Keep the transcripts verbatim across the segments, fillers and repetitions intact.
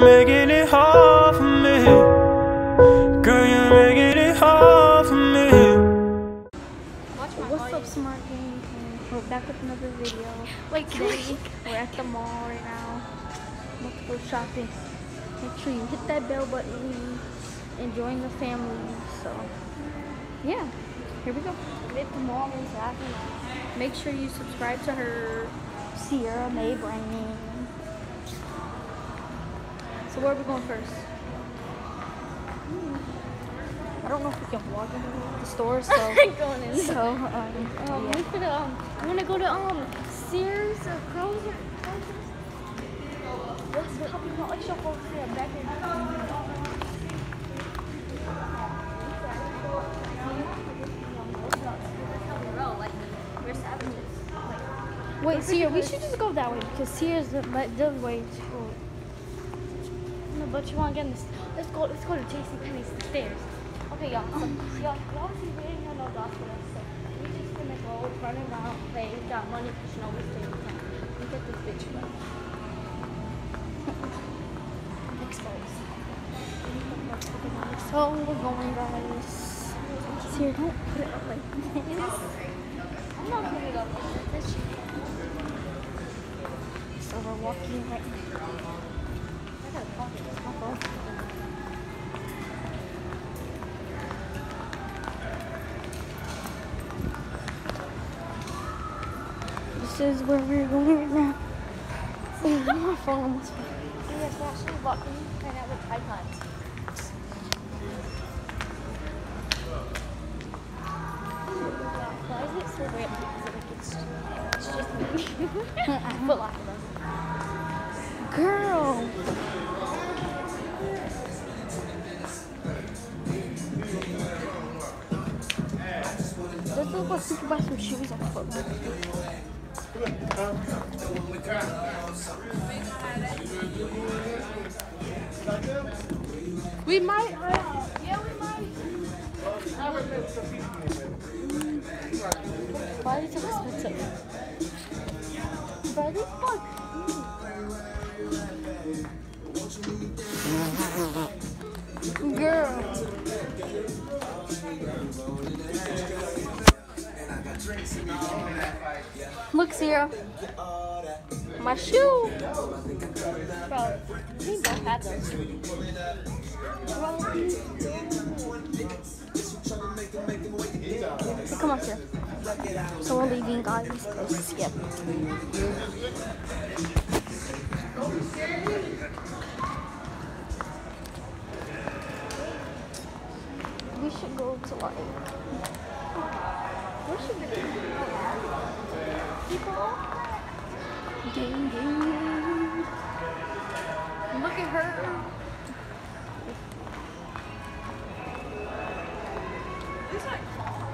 you're making it hard for me. Girl, you're making it hard for me. What's up, Smart Gang? We're back with another video. Wait, today we're at the mall right now. Let's go shopping. Make sure you hit that bell button and join the family. So, yeah, here we go. We're at the mall and shopping. Make sure you subscribe to her, Sierra May Branding. So where are we going first? I don't know if we can walk into the store, so going in. So um, um yeah. we could um I wanna go to um Sears or Kroger. What's the company called? Like shop over here back in. Wait, Sears, we should just go that way because Sears the other way too. No, but you wanna get in this. Let's go. Let's go to J C Penney's stairs. Okay, y'all. So, y'all, y'all see we ain't got no dogs with us, so we just gonna go run around, play. We got money pushing over stairs. We get this bitch back. Exposed. So we're going, guys. Here, don't put it up like this. I'm not putting it up like this. So we're walking right now. I gotta talk to this. My phone. This is where we're going right now. Oh, my phone almost fell. Yes, we're actually walking right now with tripods. Why is it so weird? Because like it's, it's just me. Foot Locker though. Girl. Let's look like we could buy some shoes on Foot Locker. We might. Uh, yeah, we might. Why are these so expensive? Why are these fun? Girl. Look, Sierra. My shoe. Bro, we both had those. Come on, Sierra. So we're leaving, guys. Let's skip. We should go to like. Where should we go? People. Ding, ding. Look at her. It's like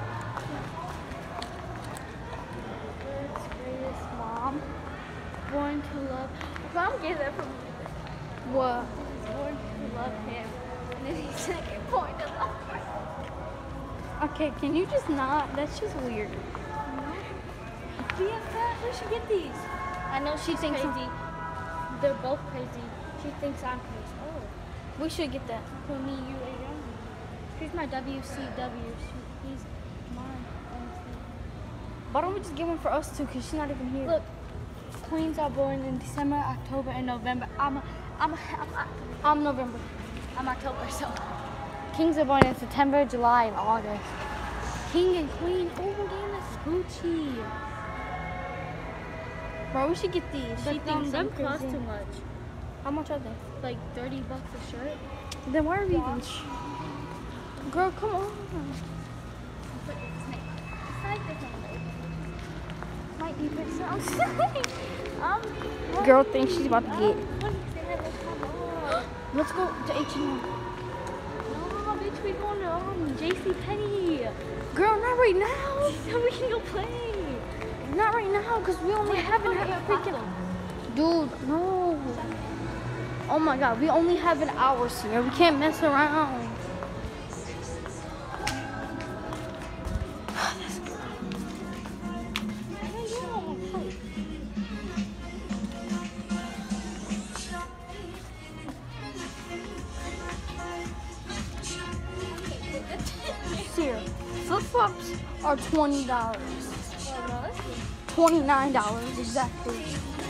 Earth's greatest mom. Born to love. If I'm getting that from what? Born to love him. And then he said, born to love her. Okay, can you just not? That's just weird. No. B F F, we should get these. I know she She's thinks crazy. They're both crazy. She thinks I'm crazy. Oh. We should get that. For me, you, and young. Here's my W C W. She, he's mine. Why don't we just get one for us too? Because she's not even here. Look, queens are born in December, October, and November. I'm, I'm, I'm, I'm, I'm November. I'm October, so. Kings are born in September, July, and August. King and queen. Oh, we're getting this Gucci. Bro, we should get these. But she thinks them cost too much. How much are they? Like thirty bucks a shirt. Then why are we even? Girl, come on. Might be um, Girl thinks she's about to get. Let's go to H and M. No, bitch, we going to um, J C Penney. Girl, not right now. So we can go play. Not right now, because we only have an freaking. Dude, no. Oh my god, we only have an hour here. We can't mess around. flops are twenty dollars. Twenty-nine dollars exactly.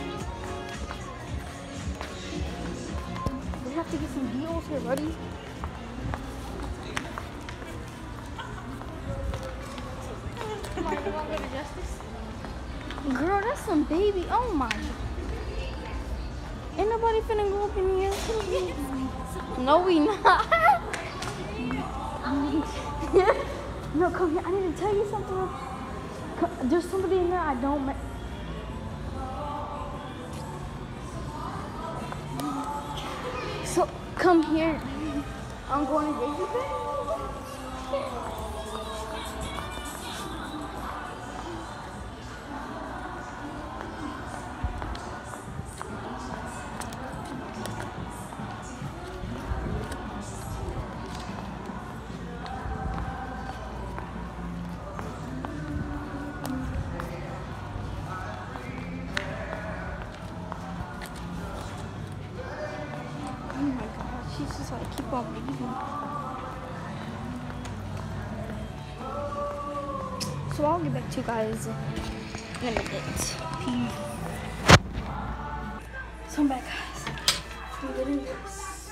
We have to get some deals here, buddy. Come on, you want to go to Justice? Girl, that's some baby. Oh my. Ain't nobody finna go up in here. No, we not. No, come here. I need to tell you something. There's somebody in there I don't ma- So, come here. I'm going to Daisy Bay. Oh my god, she's just like, keep on leaving. So I'll get back to you guys in a minute. Peace. So I'm back, guys. I'm getting this.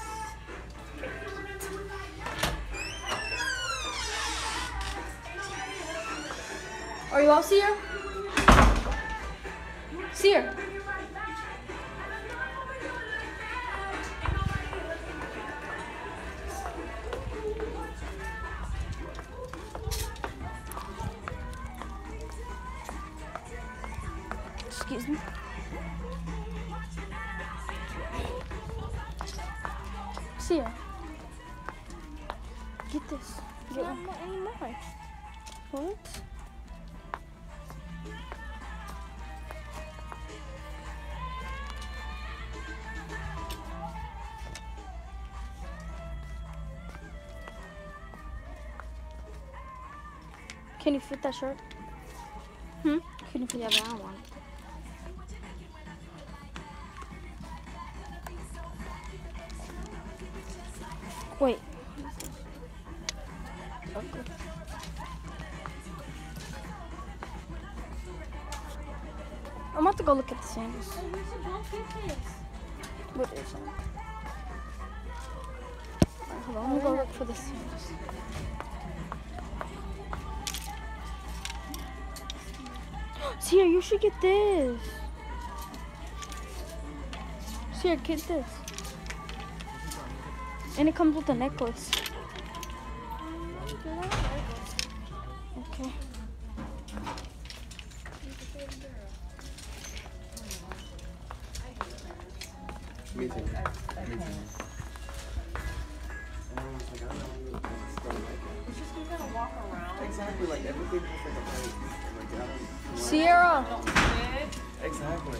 Are you all Seer? Seer. Excuse me. See ya. Get this. Get one more anymore. What? Can you fit that shirt? Hmm? Can you fit that? I don't want it. Wait. Okay. I'm about to go look at the sandals. What is it? Alright, hold on. I'm gonna go look for the sandals. Sierra, you should get this. Sierra, get this. And it comes with a necklace. Okay. Me too. Me too. It's just you're gonna walk around. Exactly, like everything has like a place. Like, I don't, Sierra. Don't sit. exactly.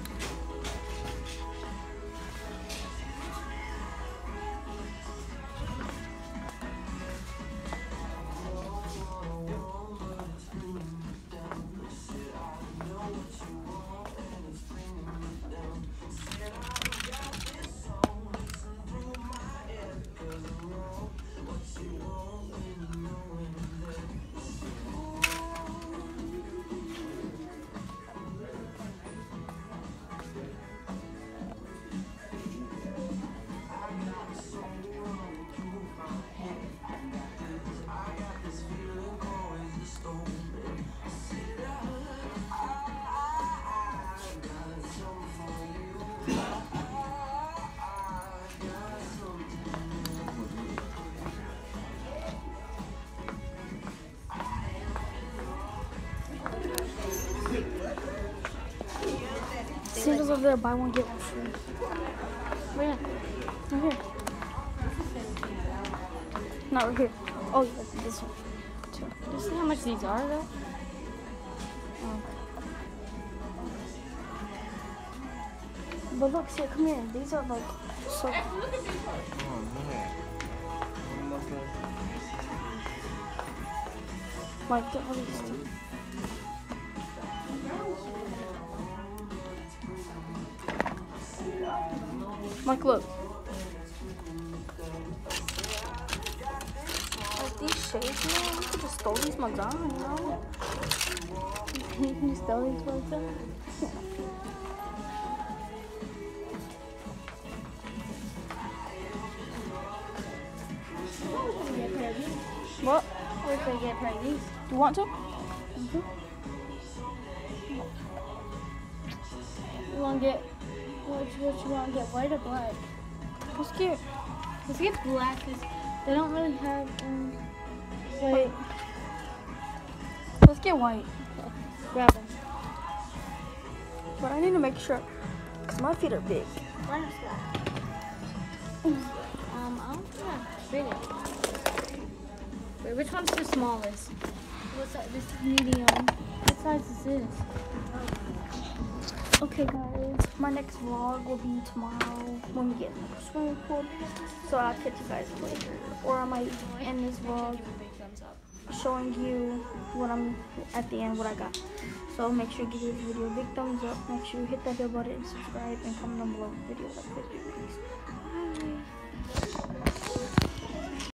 Sandals over there, buy one, get one free. Where? Right here. Not right here. Oh, yeah, this one. Two. Do you see how much these are, though? Oh. But look, see, come here. These are like so. Oh, man. Like, get all these things. Mike, look. Like, these shades, man, you could just throw these mugs on, you know? You can just throw these mugs on. What? We're gonna get a pair of these. Do you want to? Mm-hmm. You wanna get, what, what you wanna get, white or black? Let's get, Let's get black, because they don't really have, um, wait, let's get white. grab them. But I need to make sure, because my feet are big. Mine are small. Um, I don't think that's big enough. Wait, which one's the smallest? What's that? This is medium. What size is this? Okay guys, my next vlog will be tomorrow when we get in the swimming pool. So I'll catch you guys later. Or I might end this vlog Give a big thumbs up. showing you what I'm at the end, what I got. So make sure you give this video a big thumbs up. Make sure you hit that bell button and subscribe and comment down below videos like this. Bye.